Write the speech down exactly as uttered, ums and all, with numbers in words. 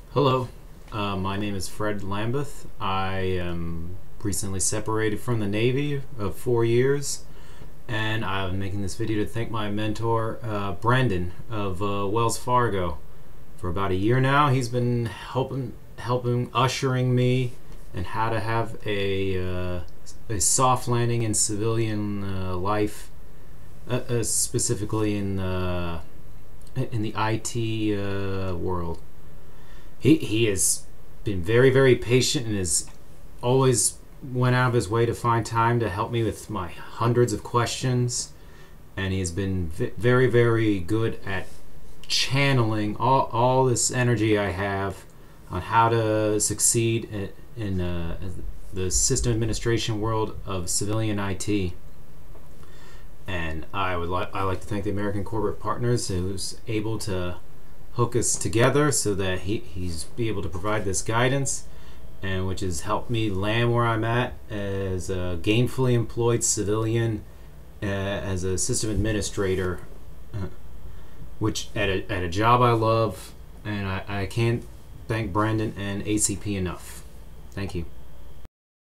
Hello, uh, my name is Fred Lambeth. I am recently separated from the Navy of four years, and I'm making this video to thank my mentor, uh, Brandon of uh, Wells Fargo. For about a year now, he's been helping, helping, ushering me in how to have a, uh, a soft landing in civilian uh, life, uh, uh, specifically in the in the I T uh, world. He, he has been very, very patient and has always went out of his way to find time to help me with my hundreds of questions. And he has been very, very good at channeling all, all this energy I have on how to succeed in, in uh, the system administration world of civilian I T. And I would like I like to thank the American Corporate Partners, who's able to hook us together so that he, he's be able to provide this guidance, and which has helped me land where I'm at as a gainfully employed civilian, uh, as a system administrator, uh, which at a, at a job I love, and I, I can't thank Brandon and A C P enough. Thank you.